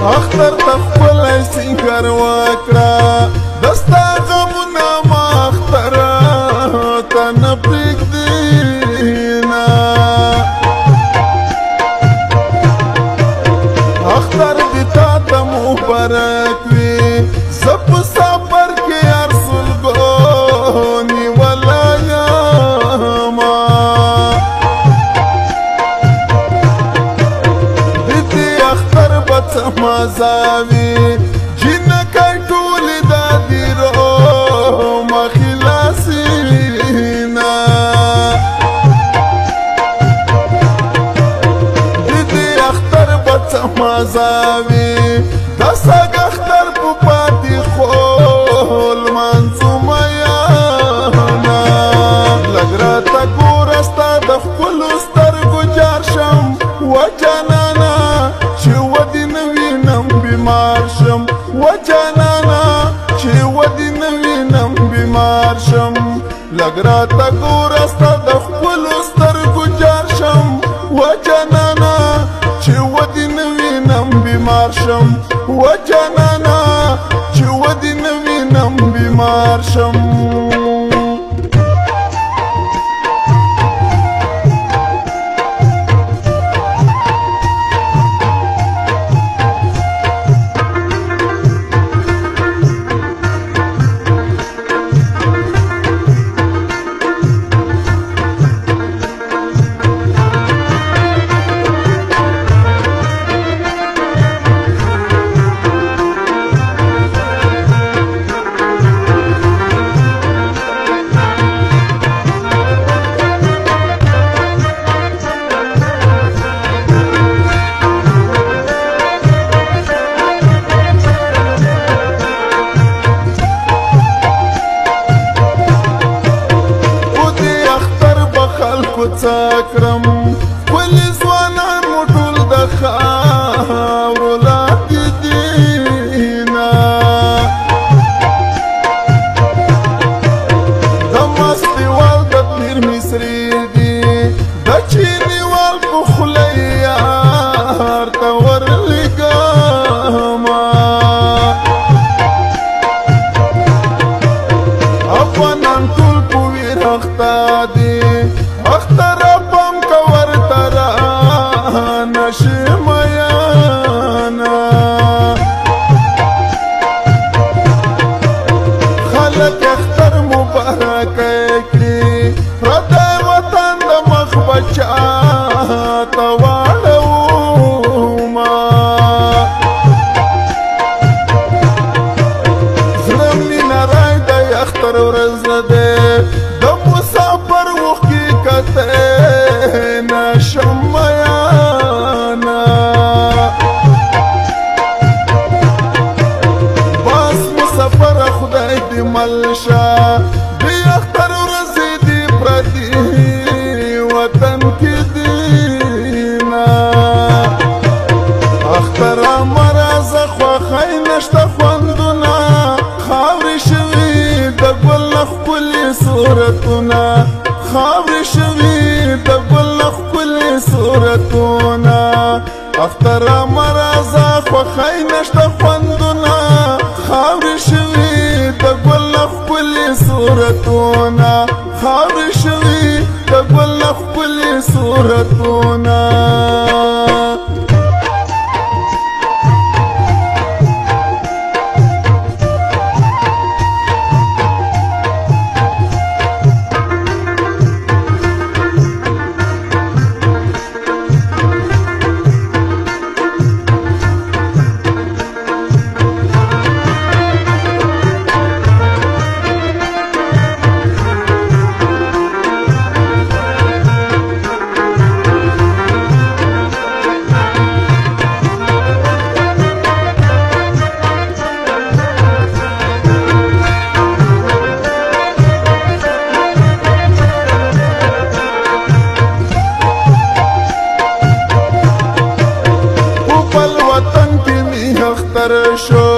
اختر تخپل سنگر وکړه دستا غمونه ما اختر تن پرېږدینا اختر دې تا ته مبارک وي زه په سفر کې هر سلګو نیولی یمه د دې اختر به څه مزه وي جنکۍ ټولې دا دي رومه خلاصینا د دې اختر به څه مزه وي د سږ اختر په پاتې خول منظومه یانه لږ راته ګوره ستا د ښکلو سترګو جار شم و جانانه چې ودې نه وینم بیمار شم و جانانه چې ودې نه وینم بیمار شم لږ راته ګوره ستا د ښکلو سترګو جار شم و جانانه چې ودې نه وینم بیمار شم و جانانه چې ودې نه وینم بیمار شم څاکرم ولې ځوانان مو ټول د خاورو لاندې دینه د مستي وال د پیر مصري دي د چیني وال په خوله یار ته ورلېږمه افغانان ټول په ویر اخته دي اختر پم کور ترا نشميانا خلق اختر مبارک کړي پردی وطن د مخ بچا تواړو ما زړه مې نارای د اختر ورځ ده د مسافر وخت نشميانا باس مسافر خدای دې ملشه دې اختر ورځې دې پردي وطن کې دینا اختر مرزه خوښۍ نشته خوندونه خاورې شوي د ګل ښکلي صورتونه خاورې شوي د ګل ښکلي صورتونه اختر مرزه خوښۍ نشته خوندونه خاورې شوي د ګل ښکلي صورتونه خاورې شوي د ګل ښکلي صورتونه شو